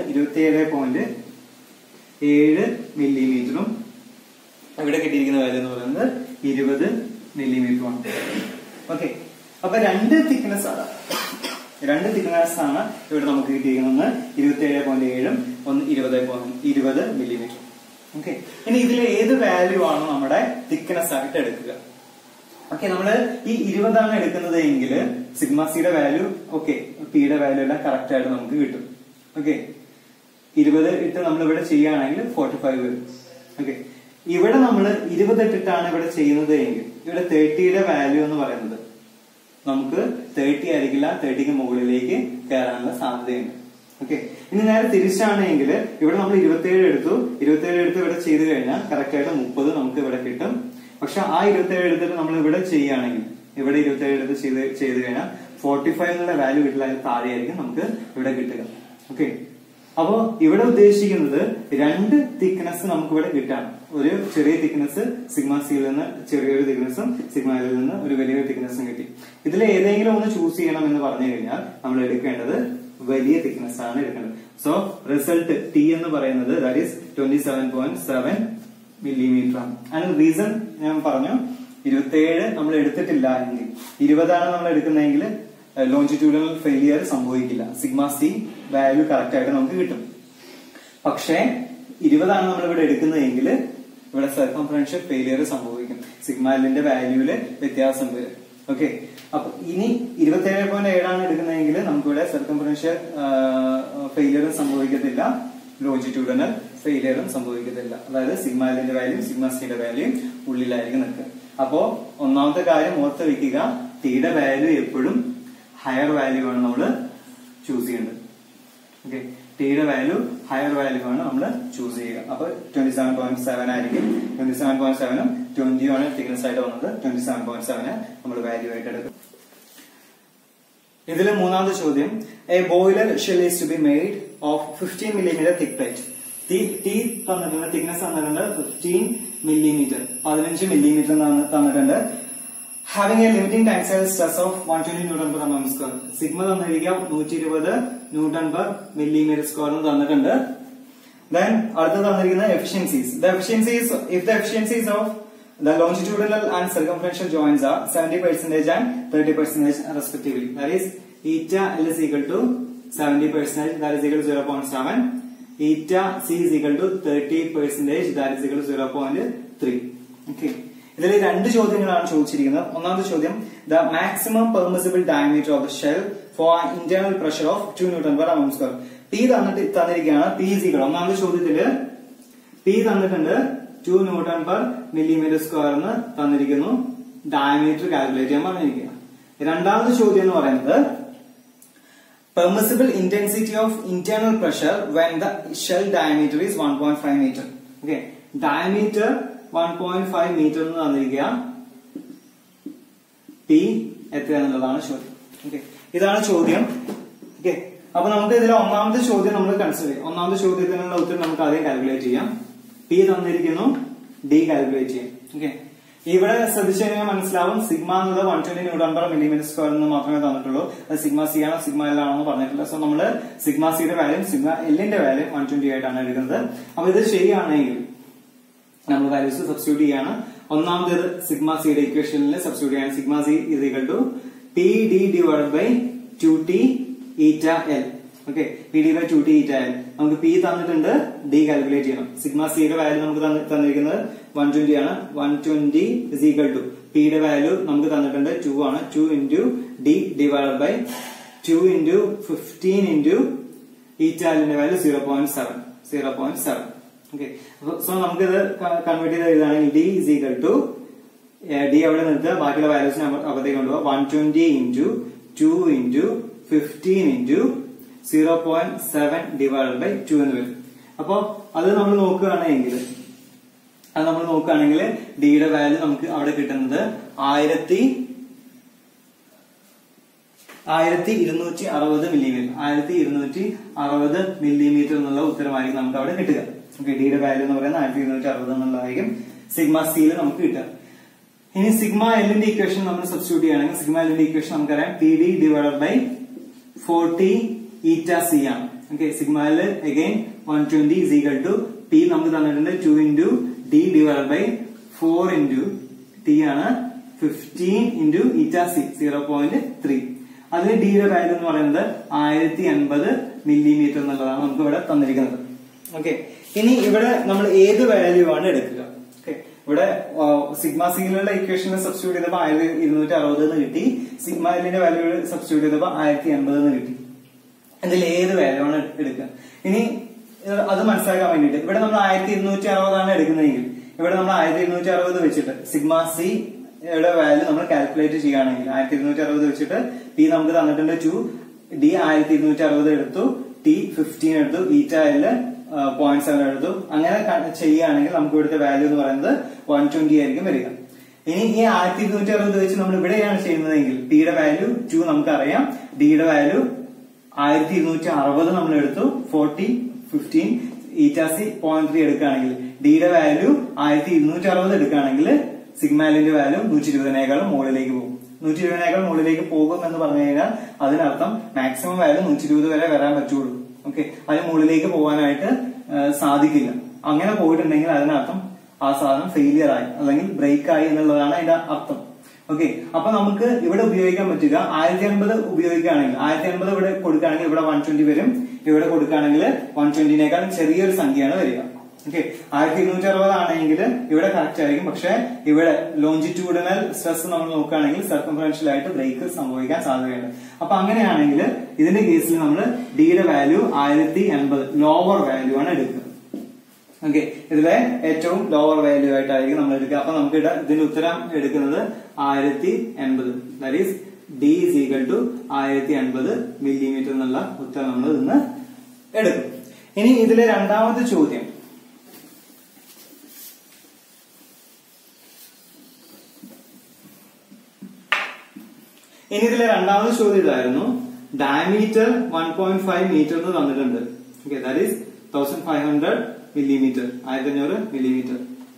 27.7 മില്ലിമീറ്ററും ഇവിടെ കിട്ടിയിരിക്കുന്ന വാല്യൂ എന്ന് പറയുന്നത് 20 മില്ലിമീറ്ററുമാണ്. ഓക്കെ, അപ്പൊ രണ്ട് തിക്നെസ് ആണ് ഇവിടെ നമുക്ക് കിട്ടിയിരിക്കുന്നത്. 27.7 ഒന്ന് 20 മില്ലിമീറ്റർ. ഓക്കെ, ഇനി ഇതിൽ ഏത് വാല്യൂ ആണ് നമ്മുടെ തിക്നെസ് ആയിട്ട് എടുക്കുക? ഓക്കെ, നമ്മള് ഈ 20 ആണ് എടുക്കുന്നത് എങ്കിൽ സിഗ്മ സിയുടെ വാല്യൂ ഓക്കെ പിയുടെ വാല്യൂ എല്ലാം കറക്റ്റ് ആയിട്ട് നമുക്ക് കിട്ടും. ഓക്കെ, 20 ഇട്ട് നമ്മൾ ഇവിടെ ചെയ്യുകയാണെങ്കിൽ 45 വരും. ഓക്കെ, ഇവിടെ നമ്മൾ 20 ഇട്ടിട്ടാണ് ഇവിടെ ചെയ്യുന്നത് എങ്കിൽ ഇവിടെ 30യുടെ വാല്യൂ എന്ന് പറയുന്നത് നമുക്ക് 30 ആയിരിക്കില്ല, 30ക്ക് മുകളിലേക്ക് കയറാനുള്ള സാധ്യതയുണ്ട്. ഓക്കെ, ഇനി നേരെ തിരിച്ചാണെങ്കിൽ ഇവിടെ നമ്മൾ 27 എടുത്ത് ഇവിടെ ചെയ്ത് കഴിഞ്ഞാൽ കറക്റ്റ് ആയിട്ട് 30 നമുക്ക് ഇവിടെ കിട്ടും. പക്ഷെ ആ 27 എടുത്തിട്ട് നമ്മൾ ഇവിടെ ചെയ്യുകയാണെങ്കിൽ ഇവിടെ 27 എടുത്ത് ചെയ്ത് കഴിഞ്ഞാൽ 45 എന്നുള്ള വാല്യൂ കിട്ടില്ല, അതിന് താഴെയായിരിക്കും നമുക്ക് ഇവിടെ കിട്ടുക. ഓക്കെ, അപ്പോ ഇവിടെ ഉദ്ദേശിക്കുന്നത് രണ്ട് തിക്നെസ് നമുക്ക് ഇവിടെ കിട്ടാണ്. ഒരു ചെറിയ തിക്നെസ് സിഗ്മ സിയിൽ നിന്ന് ചെറിയൊരു തിക്നെസ്സും സിഗ്മ എല്ലിൽ നിന്ന് ഒരു വലിയൊരു തിക്നെസ്സും കിട്ടി. ഇതിൽ ഏതെങ്കിലും ഒന്ന് ചൂസ് ചെയ്യണം എന്ന് പറഞ്ഞു കഴിഞ്ഞാൽ നമ്മൾ എടുക്കേണ്ടത് വലിയ തിക്നെസ് ആണ് എടുക്കേണ്ടത്. സോ റിസൾട്ട് ടി എന്ന് പറയുന്നത് ദാറ്റ് ഈസ് 27.7 മില്ലിമീറ്റർ ആണ്. അതിന് റീസൺ ഞാൻ പറഞ്ഞു, 27 നമ്മൾ എടുത്തിട്ടില്ല എങ്കിൽ 20 നമ്മൾ എടുക്കുന്നതെങ്കിൽ ലോഞ്ചിറ്റ്യൂഡൽ ഫെയിലിയർ സംഭവിക്കില്ല, സിഗ്മ സി വാല്യൂ കറക്റ്റ് ആയിട്ട് നമുക്ക് കിട്ടും. പക്ഷേ 20 നമ്മൾ ഇവിടെ എടുക്കുന്നതെങ്കിൽ ഇവിടെ സർക്കംഫറൻഷ്യൽ ഫെയിലിയർ സംഭവിക്കും, സിഗ്മ എല്ലിന്റെ വാല്യൂല് വ്യത്യാസം വരും. ഓക്കെ, അപ്പൊ ഇനി 27.7 ആണ് എടുക്കുന്നതെങ്കിൽ നമുക്കിവിടെ സർക്കംഫറൻഷ്യൽ ഫെയിലിയറും സംഭവിക്കത്തില്ല, ലോഞ്ചിറ്റ്യൂഡനൽ ഫെയിലിയറും സംഭവിക്കത്തില്ല. അതായത് സിഗ്മ എല്ലിന്റെ വാല്യൂ സിഗ്മ സിയുടെ വാല്യൂ ഉള്ളിലായിരിക്കും നിൽക്കുക. അപ്പോ ഒന്നാമത്തെ കാര്യം ഓർത്ത് വെക്കുക, ടിയുടെ വാല്യൂ എപ്പോഴും ഹയർ വാല്യൂ ആണ് നമ്മൾ ചൂസ് ചെയ്യേണ്ടത്. ഓക്കെ, ടിയുടെ വാല്യൂ ഹയർ വാല്യൂ ആണ് നമ്മൾ ചൂസ് ചെയ്യുക. അപ്പൊ 27.7 ആയിരിക്കും. 27.7 20 ആണ് തിക്നെസ് ആയിട്ട് വന്നത്. 27.7 നമ്മൾ വാല്യൂ ആയിട്ട് എടുക്കും. ഇതിലെ മൂന്നാമത്തെ ചോദ്യം, a boiler shell is to be made of 15 millimetre thick plate. T തന്നിട്ടുണ്ട്, തിക്നെസ് തന്നിട്ടുണ്ട് 15 മില്ലിമീറ്റർ, 15 മില്ലിമീറ്റർ തന്നിട്ടുണ്ട്. Having a limiting tensile stress of 120 newton per mm square. Sigma തന്നിരിക്കാം 120 ന്യൂട്ടൺ പെർ മില്ലിമീറ്റർ സ്ക്വയർ എന്ന് തന്നിട്ടുണ്ട്. ദെൻ അടുത്ത് തന്നിരിക്കുന്ന efficiencies. The efficiencies if the efficiencies of the longitudinal and circumferential joints are 70% and 30% respectively. That is, eta L is equal to 70%, that is equal to 0.7. Eta C is equal to 30%, that is equal to 0.3. Okay. ഇതിൽ രണ്ട് ചോദ്യങ്ങളാണ് ചോദിച്ചിരിക്കുന്നത്. ഒന്നാമത്തെ ചോദ്യം, the maximum permissible diameter of the shell for an internal pressure of 2 Newton per mm square. P തന്നിരിക്കുകയാണ്. P is equal. ഒന്നാമത്തെ ചോദ്യത്തില് P തന്നിട്ടുണ്ട് 2 newton per millimetre square എന്ന് തന്നിരിക്കുന്നു. ഡയമീറ്റർ കാൽക്കുലേറ്റ് ചെയ്യാൻ പറഞ്ഞിരിക്കുക. രണ്ടാമത്തെ ചോദ്യം എന്ന് പറയുന്നത് permissible intensity of internal pressure when the shell diameter is 1.5 metre. Okay, diameter 1.5 metre എന്ന് തന്നിരിക്കുക. പി എത്രയാണെന്നുള്ളതാണ് ചോദ്യം. ഓക്കെ, ഇതാണ് ചോദ്യം. ഓക്കെ, അപ്പൊ നമുക്ക് ഇതിലെ ഒന്നാമത്തെ ചോദ്യം നമ്മൾ കൺസിഡർ ചെയ്യാം. ഒന്നാമത്തെ ചോദ്യത്തിനുള്ള ഉത്തരം നമുക്ക് ആദ്യം കാൽക്കുലേറ്റ് ചെയ്യാം. പി തന്നിരിക്കുന്നു, ഡി കാൽക്കുലേറ്റ് ചെയ്യാം. ഓക്കെ, ഇവിടെ ശ്രദ്ധിച്ചു കഴിഞ്ഞാൽ മനസ്സിലാവും സിഗ്മ എന്നത് 120 ന്യൂട്ടൺ പെർ മില്ലിമീറ്റർ സ്ക്വയർ എന്ന് മാത്രമേ തന്നിട്ടുള്ളൂ. അത് സിഗ്മ സി ആണോ സിഗ്മ എൽ ആണോ പറഞ്ഞിട്ടില്ല. സോ നമ്മള് സിഗ്മ സിയുടെ വാല്യൂ സിഗ്മ എല്ലിന്റെ വാല്യൂ 120 ആയിട്ടാണ് എടുക്കുന്നത്. അപ്പൊ ഇത് ശരിയാണെങ്കിൽ നമ്മൾ വാല്യൂസ് സബ്സ്റ്റിറ്റ്യൂട്ട് ചെയ്യാണ്. ഒന്നാമത്തേത് സിഗ്മ സിയുടെ ഇക്വേഷനിൽ സബ്സ്റ്റിറ്റ്യൂട്ട് ചെയ്യാണ്. Sigma C is equal to P D divided by 2t eta L. Okay, P D by 2t eta L. നമുക്ക് പി തന്നിട്ടുണ്ട്, ഡി കാൽക്കുലേറ്റ് ചെയ്യണം. സിഗ്മ സിയുടെ വാല്യൂ നമുക്ക് തന്നിരിക്കുന്നത് 120 ആണ്. 120 ഇസ് ഈക്വൽ ടു പിയുടെ വാല്യൂ നമുക്ക് തന്നിട്ടുണ്ട് 2 ആണ്. 2 into D divided by 2 into 15 into eta എല്ലിന്റെ വാല്യൂ 0.7. ഓക്കെ, സോ നമുക്കിത് കൺവേർട്ട് ചെയ്ത് എഴുതുകയാണെങ്കിൽ D is equal to D അവിടെ നിർത്തുക, ബാക്കിയുള്ള വാല്യൂസിനെ അകത്തേക്ക് കൊണ്ടുപോകുക. 120 into 2 into 15 into 0.7 divided by 2 എന്ന് വരും. അപ്പൊ അത് നമ്മൾ നോക്കുകയാണെങ്കിൽ ഡിയുടെ വാല്യൂ നമുക്ക് അവിടെ കിട്ടുന്നത് 1260 മില്ലിമീറ്റർ. 1260 മില്ലിമീറ്റർ എന്നുള്ള ഉത്തരമായിരിക്കും നമുക്ക് അവിടെ കിട്ടുക. ഓക്കെ, ഡിയുടെ വാല്യൂ എന്ന് പറയുന്നത് 1260 എന്നുള്ളതായിരിക്കും സിഗ്മ സിയിൽ നമുക്ക് കിട്ടുക. ഇനി സിഗ്മ എല്ലിന്റെ ഇക്വേഷൻ നമ്മൾ സബ്സ്റ്റിറ്റ്യൂട്ട് ചെയ്യുകയാണെങ്കിൽ സിഗ്മ എല്ലിന്റെ ഇക്വേഷൻ നമുക്കറിയാം P D divided by 40 eta C ആണ്. Okay, sigma L again 120 is equal to P നമുക്ക് തന്നിട്ടുണ്ട് 2 into D divided by 4 into T ആണ് 15 into eta c 0.3. അതിന് D യുടെ വാല്യൂ എന്ന് പറയുന്നത് 1080 മില്ലിമീറ്റർ എന്നുള്ളതാണ് നമുക്ക് ഇവിടെ തന്നിരിക്കുന്നത്. ഓക്കെ, ഇനി ഇവിടെ നമ്മൾ ഏത് വാല്യൂ ആണ് എടുക്കുക? ഓക്കെ, ഇവിടെ സിഗ്മ സിയിലുള്ള ഇക്വേഷനിൽ സബ്സ്റ്റിറ്റ്യൂട്ട് ചെയ്തപ്പോൾ 1260 എന്ന് കിട്ടി. സിഗ്മ എല്ലിന്റെ വാല്യൂ സബ്സ്റ്റിറ്റ്യൂട്ട് ചെയ്തപ്പോൾ 1080 എന്ന് കിട്ടി. ഇതിൽ ഏത് വാല്യൂ ആണ് എടുക്കുക? ഇനി അത് മനസ്സിലാക്കാൻ വേണ്ടിയിട്ട് ഇവിടെ നമ്മൾ 1260 ആണ് എടുക്കുന്നതെങ്കിൽ ഇവിടെ നമ്മൾ 1260 വെച്ചിട്ട് സിഗ്മ സി യുടെ വാല്യൂ നമ്മൾ കാൽക്കുലേറ്റ് ചെയ്യുകയാണെങ്കിൽ 1260 വെച്ചിട്ട് പി നമുക്ക് തന്നിട്ടുണ്ട് 2, ഡി 1260 എടുത്തു, ടി 15 എടുത്തു, ഈറ്റ എൽ 0.7 എടുത്തു. അങ്ങനെ ചെയ്യുകയാണെങ്കിൽ നമുക്ക് ഇവിടുത്തെ വാല്യൂ എന്ന് പറയുന്നത് 120 ആയിരിക്കും വരിക. ഇനി ഈ 1260 വെച്ച് നമ്മൾ ഇവിടെയാണ് ചെയ്യുന്നതെങ്കിൽ പിയുടെ വാല്യൂ 2 നമുക്കറിയാം, ഡിയുടെ വാല്യൂ 1260 നമ്മൾ എടുത്തു, 40, 15, ഈറ്റ സി 0.3 എടുക്കുകയാണെങ്കിൽ ഡിയുടെ വാല്യൂ 1260 എടുക്കുകയാണെങ്കിൽ സിഗ്മാലിന്റെ വാല്യൂ 120നേക്കാളും മുകളിലേക്ക് പോകും. 120നേക്കാൾ മുകളിലേക്ക് പോകും എന്ന് പറഞ്ഞു കഴിഞ്ഞാൽ അതിനർത്ഥം മാക്സിമം വാല്യൂ 120 വരെ വരാൻ പറ്റുള്ളൂ. ഓക്കെ, അതിന് മുകളിലേക്ക് പോകാനായിട്ട് സാധിക്കില്ല. അങ്ങനെ പോയിട്ടുണ്ടെങ്കിൽ അതിനർത്ഥം ആ സാധനം ഫെയിലിയർ ആയി അല്ലെങ്കിൽ ബ്രേക്ക് ആയി എന്നുള്ളതാണ് അതിന്റെ അർത്ഥം. ഓക്കെ, അപ്പൊ നമുക്ക് ഇവിടെ ഉപയോഗിക്കാൻ പറ്റുക 1080 ഉപയോഗിക്കുകയാണെങ്കിൽ 1080 ഇവിടെ കൊടുക്കുകയാണെങ്കിൽ ഇവിടെ 120 വരും, ഇവിടെ കൊടുക്കുകയാണെങ്കിൽ 120നേക്കാളും ചെറിയൊരു സംഖ്യയാണ് വരിക. ഓക്കെ, 1260 ആണെങ്കിൽ ഇവിടെ കറക്റ്റ് ആയിരിക്കും. പക്ഷെ ഇവിടെ ലോഞ്ചിറ്റ്യൂഡിനൽ സ്ട്രെസ് നമ്മൾ നോക്കുകയാണെങ്കിൽ സർക്കംഫറൻഷ്യൽ ആയിട്ട് ബ്രേക്ക് സംഭവിക്കാൻ സാധ്യതയുണ്ട്. അപ്പൊ അങ്ങനെയാണെങ്കിൽ ഇതിന്റെ കേസിൽ നമ്മൾ ഡിയുടെ വാല്യൂ 1080 ലോവർ വാല്യൂ ആണ് എടുക്കുക. ഓക്കെ, ഇതിലെ ഏറ്റവും ലോവർ വാല്യൂ ആയിട്ടായിരിക്കും നമ്മൾ എടുക്കുക. അപ്പൊ നമുക്ക് ഇതിന്റെ ഉത്തരം എടുക്കുന്നത് 1080, that is D is equal to 1080 millimetre എന്നുള്ള ഉത്തരം നമ്മൾ ഇന്ന് എടുക്കും. ഇനി ഇതിലെ രണ്ടാമത്തെ ചോദ്യം, ഇതായിരുന്നു ഡയമീറ്റർ 1.5 മീറ്റർ എന്ന് തന്നിട്ടുണ്ട്. Okay, that is 1500 millimetre, 1500 millimetre.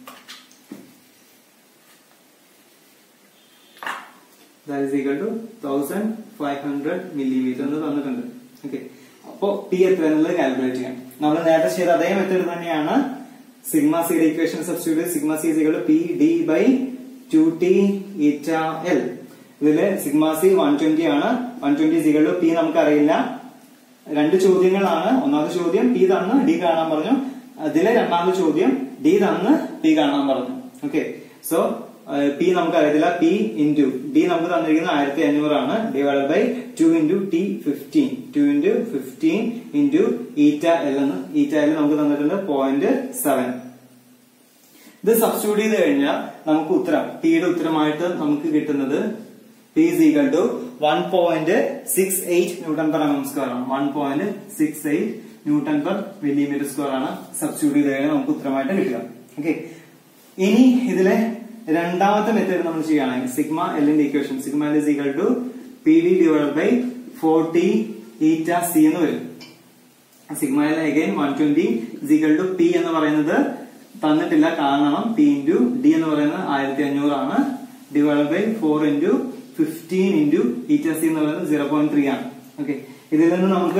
That is equal to 1500 millimetre എന്ന് തന്നിട്ടുണ്ട്. ഓക്കെ, അപ്പോ പി എത്ര എന്നുള്ളത് കാൽക്കുലേറ്റ് ചെയ്യാം. നമ്മൾ നേരത്തെ ചെയ്ത അതേ മെത്തേഡ് തന്നെയാണ്. സിഗ്മ സിയുടെ equation substitute sigma C is equal to P D by 2t eta L. ഇതില് സിഗ്മ സി 120 ആണ്. 120 ഈസ് ഈക്വൽ ടു പി നമുക്കറിയില്ല. രണ്ട് ചോദ്യങ്ങളാണ്. ഒന്നാമത്തെ ചോദ്യം പി തന്ന് ഡി കാണാൻ പറഞ്ഞു. അതിലെ രണ്ടാമത്തെ ചോദ്യം ഡി തന്ന് പി കാണാൻ പറഞ്ഞു. ഓക്കെ, സോ പി നമുക്ക് അറിയത്തില്ല. പി ഇൻറ്റു ഡി നമുക്ക് തന്നിരിക്കുന്നത് 1500 ആണ്. Divided by 2 into T 15, 2 into 15 into eta L എന്ന്. ഈറ്റ എൽ നമുക്ക് തന്നിട്ടുണ്ട് 0.7. ഇത് സബ്സ്റ്റിറ്റ്യൂട്ട് ചെയ്ത് കഴിഞ്ഞാൽ നമുക്ക് ഉത്തരം ടിയുടെ ഉത്തരമായിട്ട് നമുക്ക് കിട്ടുന്നത് P is equal to 1.68 newton per mm square ആണ്. 1.68 ന്യൂട്ടൺ പെർ മില്ലിമീറ്റർ സ്ക്വയർ ആണ് സബ്സ്റ്റിറ്റ്യൂട്ട് ചെയ്ത് കഴിഞ്ഞാൽ നമുക്ക് ഉത്തരമായിട്ട് കിട്ടുക. ഓക്കെ, ഇനി ഇതിലെ രണ്ടാമത്തെ മെത്തേഡ് നമ്മൾ ചെയ്യുകയാണെങ്കിൽ സിഗ്മ എല്ലിന്റെ equation sigma L is equal to P D divide by 40 eta C എന്ന് വരും. Sigma L again 120 is equal to P എന്ന് പറയുന്നത് തന്നിട്ടില്ല, കാരണം പി ഇൻറ്റു ഡി എന്ന് പറയുന്നത് 1500 ആണ്. Divide by 4 into 15 into eta C എന്ന് പറയുന്നത് 0.3 ആണ്. ഓക്കെ, ഇതിൽ നിന്ന് നമുക്ക്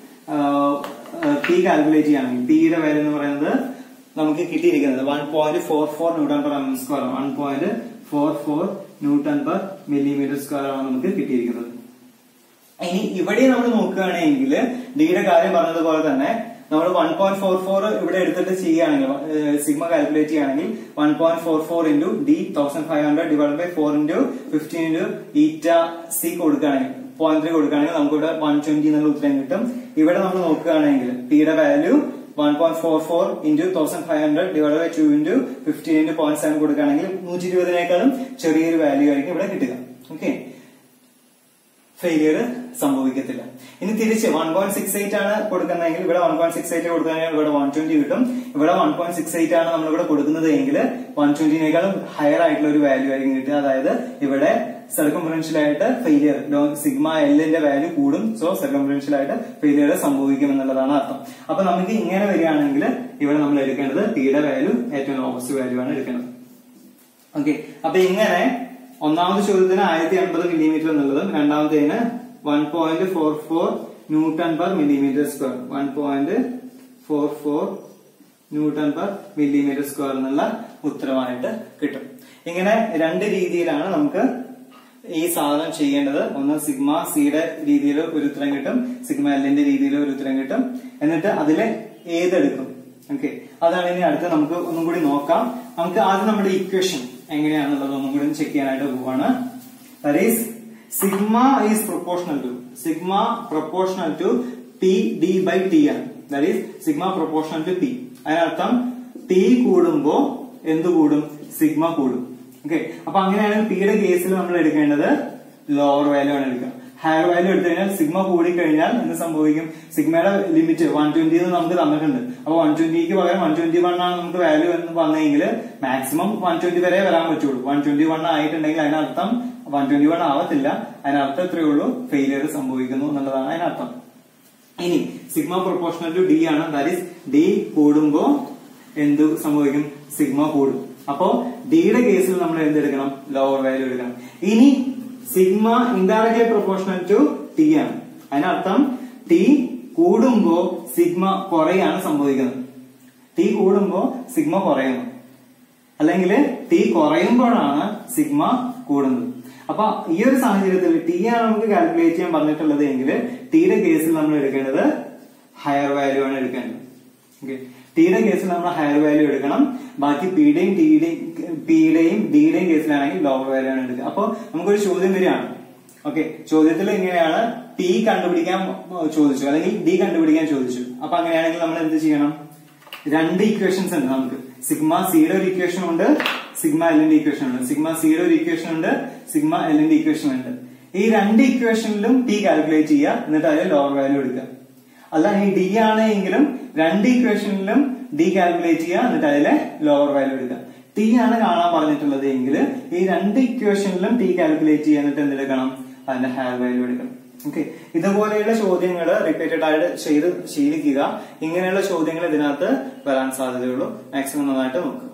പി കാൽക്കുലേറ്റ് ചെയ്യുകയാണെങ്കിൽ പിയുടെ വാല്യൂ എന്ന് പറയുന്നത് നമുക്ക് കിട്ടിയിരിക്കുന്നത് 1.44 newton per mm square, 1.44 newton per millimetre square ആണ് നമുക്ക് കിട്ടിയിരിക്കുന്നത്. ഇനി ഇവിടെ നമ്മൾ നോക്കുകയാണെങ്കിൽ ഡിയുടെ കാര്യം പറഞ്ഞതുപോലെ തന്നെ നമ്മൾ 1.44 ഇവിടെ എടുത്തിട്ട് ചെയ്യുകയാണെങ്കിൽ സിഗ്മ കാൽക്കുലേറ്റ് ചെയ്യുകയാണെങ്കിൽ 1.44 into D 1500 divide by 4 into 15 into eta C കൊടുക്കുകയാണെങ്കിൽ 0.3 കൊടുക്കുകയാണെങ്കിൽ നമുക്ക് ഇവിടെ 120 എന്നുള്ള ഉത്തരം കിട്ടും. ഇവിടെ നമ്മൾ നോക്കുകയാണെങ്കിൽ പിയുടെ value 1.44 into 1500 divide by 2 into 15 into 0.7 കൊടുക്കുകയാണെങ്കിൽ 120നേക്കാളും ചെറിയൊരു വാല്യൂ ആയിരിക്കും ഇവിടെ കിട്ടുക. ഓക്കെ, ഫെയിലിയർ സംഭവിക്കത്തില്ല. ഇനി തിരിച്ച് 1.68 ആണ് കൊടുക്കുന്നതെങ്കിൽ ഇവിടെ 1.68 കൊടുക്കുകയാണെങ്കിൽ ഇവിടെ 120 കിട്ടും. ഇവിടെ 1.68 ആണ് നമ്മളിവിടെ കൊടുക്കുന്നത് എങ്കിൽ 120നേക്കാളും ഹയർ ആയിട്ടുള്ള ഒരു വാല്യൂ ആയിരിക്കും കിട്ടുക. അതായത് ഇവിടെ സർക്കംഫറൻഷ്യൽ ആയിട്ട് ഫെയിലിയർ സിഗ്മ എല്ലിന്റെ വാല്യൂ കൂടും. സോ സർക്കംഫറൻഷ്യൽ ആയിട്ട് ഫെയിലിയർ സംഭവിക്കും എന്നുള്ളതാണ് അർത്ഥം. അപ്പൊ നമുക്ക് ഇങ്ങനെ വരികയാണെങ്കിൽ ഇവിടെ നമ്മൾ എടുക്കേണ്ടത് ടിയുടെ വാല്യൂ ഏറ്റവും ലോവസ്റ്റ് വാല്യൂ ആണ് എടുക്കേണ്ടത്. ഓക്കെ, അപ്പൊ ഇങ്ങനെ ഒന്നാമത്തെ ചോദ്യത്തിന് 1080 മില്ലിമീറ്റർ എന്നുള്ളതും രണ്ടാമത്തേന് 1.44 newton per millimetre square 1.44 newton per millimetre square എന്നുള്ള ഉത്തരമായിട്ട് കിട്ടും. ഇങ്ങനെ രണ്ട് രീതിയിലാണ് നമുക്ക് ഈ സാധനം ചെയ്യേണ്ടത്. ഒന്ന് സിഗ്മ സിയുടെ രീതിയിൽ ഒരു ഉത്തരം കിട്ടും, സിഗ്മ എല്ലിന്റെ രീതിയിൽ ഒരു ഉത്തരം കിട്ടും. എന്നിട്ട് അതിലെ ഏതെടുക്കും. ഓക്കെ, അതാണ് ഇനി അടുത്ത് നമുക്ക് ഒന്നും കൂടി നോക്കാം. നമുക്ക് ആദ്യം നമ്മുടെ ഇക്വേഷൻ എങ്ങനെയാണെന്നുള്ളത് ഒന്നും കൂടി ചെക്ക് ചെയ്യാനായിട്ട് പോവാണ്. That is sigma is proportional to P D by T ആണ്. That is sigma proportional to P. അതിനർത്ഥം ടി കൂടുമ്പോ എന്ത് കൂടും? സിഗ്മ കൂടും. ഓക്കെ, അപ്പൊ അങ്ങനെയാണെങ്കിൽ പിയുടെ കേസിൽ നമ്മൾ എടുക്കേണ്ടത് ലോവർ വാല്യൂ ആണ് എടുക്കുക. ഹയർ വാല്യൂ എടുത്തു കഴിഞ്ഞാൽ സിഗ്മ കൂടിക്കഴിഞ്ഞാൽ എന്ത് സംഭവിക്കും? സിഗ്മയുടെ ലിമിറ്റ് 120 എന്ന് നമുക്ക് തന്നിട്ടുണ്ട്. അപ്പൊ 120ക്ക് പകരം 121 ആണ് നമുക്ക് വാല്യൂ എന്ന് വന്നെങ്കിൽ മാക്സിമം 120 വരെ വരാൻ പറ്റുള്ളൂ. 121 ആയിട്ടുണ്ടെങ്കിൽ അതിനർത്ഥം 121 ആവത്തില്ല. അതിനർത്ഥം എത്രയേ ഉള്ളൂ? ഫെയിലിയർ സംഭവിക്കുന്നു എന്നുള്ളതാണ് അതിനർത്ഥം. ഇനി സിഗ്മ പ്രൊപ്പോർഷണൽ ടു ഡി ആണ്. ദാറ്റ് ഈസ് ഡി കൂടുമ്പോ എന്ത് സംഭവിക്കും? സിഗ്മ കൂടും. അപ്പോ ഡിയുടെ കേസിൽ നമ്മൾ എന്തെടുക്കണം? ലോവർ വാല്യൂ എടുക്കണം. ഇനി sigma indirectly proportional to T ആണ്. അതിനർത്ഥം ടി കൂടുമ്പോ സിഗ്മ കുറയാണ് സംഭവിക്കുന്നത്. ടി കൂടുമ്പോ സിഗ്മ കുറയുന്നു, അല്ലെങ്കിൽ ടി കുറയുമ്പോഴാണ് സിഗ്മ കൂടുന്നത്. അപ്പൊ ഈ ഒരു സാഹചര്യത്തിൽ ടി ആണ് നമുക്ക് കാൽക്കുലേറ്റ് ചെയ്യാൻ പറഞ്ഞിട്ടുള്ളത് എങ്കിൽ ടിയുടെ കേസിൽ നമ്മൾ എടുക്കേണ്ടത് ഹയർ വാല്യൂ ആണ് എടുക്കേണ്ടത്. ഓക്കെ, ടിയുടെ കേസിൽ നമ്മൾ ഹയർ വാല്യൂ എടുക്കണം. ബാക്കി പിയുടെയും ഡിയുടെയും കേസിലാണെങ്കിൽ ലോവർ വാല്യൂ ആണ് എടുക്കുക. അപ്പൊ നമുക്കൊരു ചോദ്യം വരികയാണ്. ഓക്കെ, ചോദ്യത്തിൽ എങ്ങനെയാണ്? ടി കണ്ടുപിടിക്കാൻ ചോദിച്ചു, അല്ലെങ്കിൽ ഡി കണ്ടുപിടിക്കാൻ ചോദിച്ചു. അപ്പൊ അങ്ങനെയാണെങ്കിൽ നമ്മൾ എന്ത് ചെയ്യണം? രണ്ട് ഇക്വേഷൻസ് ഉണ്ട് നമുക്ക്. സിഗ്മ സിയുടെ ഒരു ഇക്വേഷൻ ഉണ്ട്, സിഗ്മ എല്ലിന്റെ ഇക്വേഷൻ ഉണ്ട്. സിഗ്മ സിയുടെ ഒരു ഇക്വേഷൻ ഉണ്ട്, സിഗ്മ എല്ലിന്റെ ഇക്വേഷൻ ഉണ്ട്. ഈ രണ്ട് ഇക്വേഷനിലും ടി കാൽക്കുലേറ്റ് ചെയ്യുക, എന്നിട്ട് അതിൽ ലോവർ വാല്യൂ എടുക്കുക. അല്ല, ഈ ഡി ആണെങ്കിലും രണ്ട് ഇക്വേഷനിലും ഡി കാൽക്കുലേറ്റ് ചെയ്യുക, എന്നിട്ട് അതിലെ ലോവർ വാല്യൂ എടുക്കുക. ടി ആണ് കാണാൻ പറഞ്ഞിട്ടുള്ളത് എങ്കിൽ ഈ രണ്ട് ഇക്വേഷനിലും ടി കാൽക്കുലേറ്റ് ചെയ്യുക, എന്നിട്ട് എന്തെടുക്കണം? അതിന്റെ ഹയർ വാല്യൂ എടുക്കണം. ഓക്കെ, ഇതുപോലെയുള്ള ചോദ്യങ്ങൾ റിപ്പീറ്റഡ് ആയിട്ട് ചെയ്ത് ശീലിക്കുക. ഇങ്ങനെയുള്ള ചോദ്യങ്ങൾ ഇതിനകത്ത് വരാൻ സാധ്യതയുള്ളൂ. മാക്സിമം നന്നായിട്ട് നോക്കുക.